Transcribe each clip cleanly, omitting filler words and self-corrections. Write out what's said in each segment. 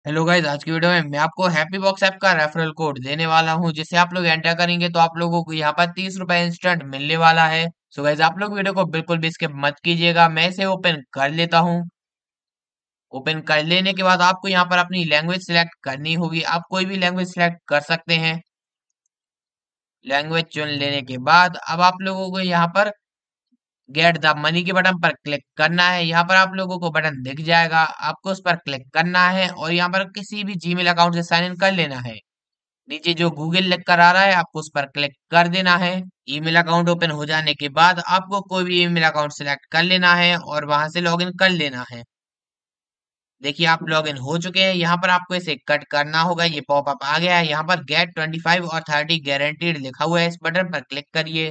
Hello guys, आज की video में मैं आपको हैप्पी बॉक्स ऐप का रेफरल कोड देने वाला हूं, जिसे आप लोग एंटर करेंगे तो आप लोगों को यहाँ पर 30 रुपए इंस्टेंट मिलने वाला है। सो गाइस, आप लोग वीडियो को बिल्कुल भी स्किप मत कीजिएगा। मैं इसे ओपन कर लेता हूं। ओपन कर लेने के बाद आपको यहाँ पर अपनी लैंग्वेज सिलेक्ट करनी होगी। आप कोई भी लैंग्वेज सिलेक्ट कर सकते हैं। लैंग्वेज चुन लेने के बाद अब आप लोगों को यहाँ पर गेट द मनी के बटन पर क्लिक करना है। यहाँ पर आप लोगों को बटन दिख जाएगा, आपको उस पर क्लिक करना है और यहाँ पर किसी भी जीमेल अकाउंट से साइन इन कर लेना है। नीचे जो गूगल लिख कर आ रहा है, आपको उस पर क्लिक कर देना है। ईमेल अकाउंट ओपन हो जाने के बाद आपको कोई भी ईमेल अकाउंट सिलेक्ट कर लेना है और वहां से लॉगिन कर लेना है। देखिए, आप लॉगिन हो चुके हैं। यहाँ पर आपको इसे कट करना होगा। ये पॉपअप आ गया है। यहाँ पर गेट 25 और 30 गारंटीड लिखा हुआ है। इस बटन पर क्लिक करिए।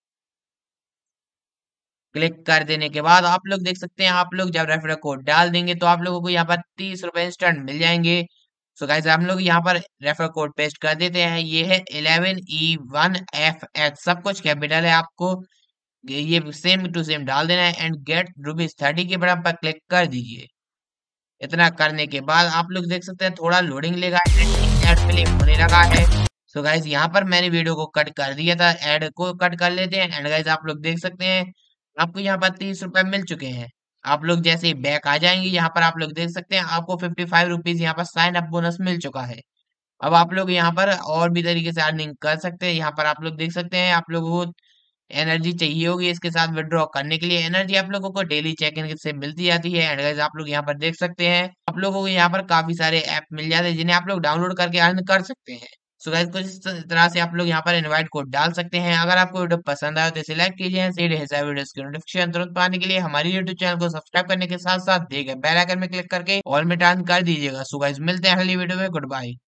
क्लिक कर देने के बाद आप लोग देख सकते हैं, आप लोग जब रेफरल कोड डाल देंगे तो आप लोगों को यहाँ पर 30 रुपए इंस्टेंट मिल जाएंगे। सो गाइस, हम लोग यहाँ पर रेफरल कोड पेस्ट कर देते हैं। ये है 11E1FX, सब कुछ कैपिटल है। आपको ये सेम टू सेम डाल देना है एंड गेट ₹30 के बटन पर क्लिक कर दीजिए। इतना करने के बाद आप लोग देख सकते हैं, थोड़ा लोडिंग लेगा एंड एड प्ले होने लगा है। सो गाइस, यहाँ पर मैंने वीडियो को कट कर दिया था, एड को कट कर लेते हैं। एंड गाइस, आप लोग देख सकते हैं, आपको यहाँ पर 30 रुपए मिल चुके हैं। आप लोग जैसे ही बैक आ जाएंगे, यहाँ पर आप लोग देख सकते हैं, आपको 55 रुपीज यहाँ पर साइन अप बोनस मिल चुका है। अब आप लोग यहाँ पर और भी तरीके से अर्निंग कर सकते हैं। यहाँ पर आप लोग देख सकते हैं, आप लोगों को एनर्जी चाहिए होगी इसके साथ विड्रॉ करने के लिए। एनर्जी आप लोगों को डेली चेक इन से मिलती जाती है। एंड गाइस, आप लोग यहाँ पर देख सकते हैं, आप लोगों को यहाँ पर काफी सारे ऐप मिल जाते हैं जिन्हें आप लोग डाउनलोड करके अर्न कर सकते हैं। सो गाइस, कुछ इस तरह से आप लोग यहाँ पर इनवाइट कोड डाल सकते हैं। अगर आपको वीडियो पसंद आए तो इसे लाइक कीजिए। सीधे हिसाब वीडियोस की नोटिफिकेशन तुरंत पाने के लिए हमारी यूट्यूब चैनल को सब्सक्राइब करने के साथ साथ दिए गए बेल आइकन में क्लिक करके ऑल में टर्न कर दीजिएगा। सो गाइस, मिलते हैं अगली वीडियो में। Good bye.